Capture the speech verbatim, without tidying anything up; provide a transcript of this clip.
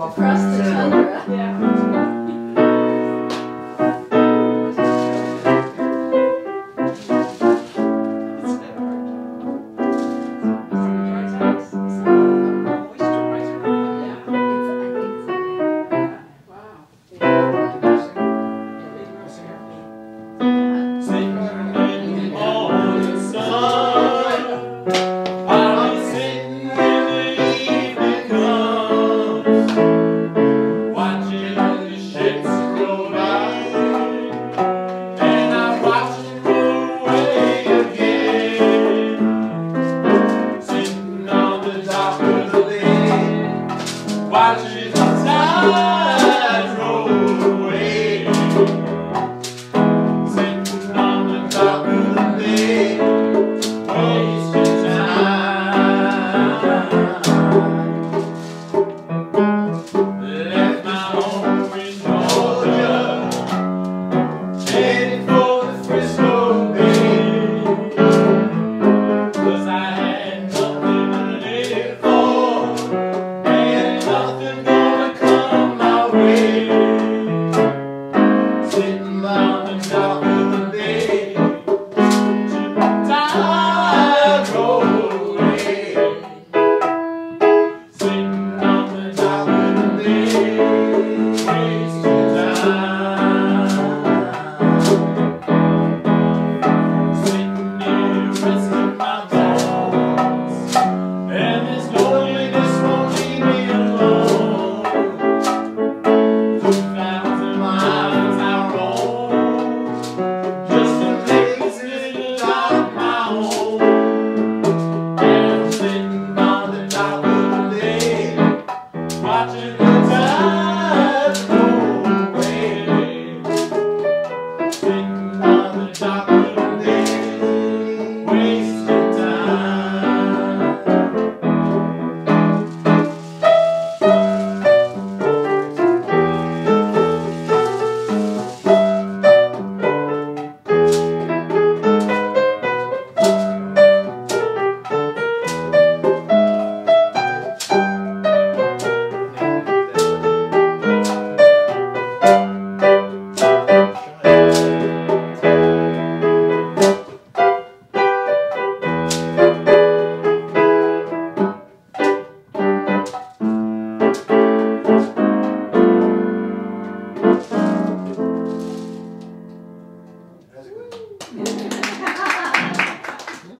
Across the tundra. Yeah. Watching the tide roll away, sitting on the dock of the bay, wasting time. Left my home in Georgia, heading for the Frisco Bay, 'cause I had nothing to live for. Nothing gonna come my way. Sitting on the dock of the bay, to the tide roll away. Sitting on the dock of the bay, wasting time. Sitting here resting my bones, and this loneliness won't leave me alone. Two thousand miles I roam, just to make this little dock my home. And I'm sitting on the dock of the bay, watching the tide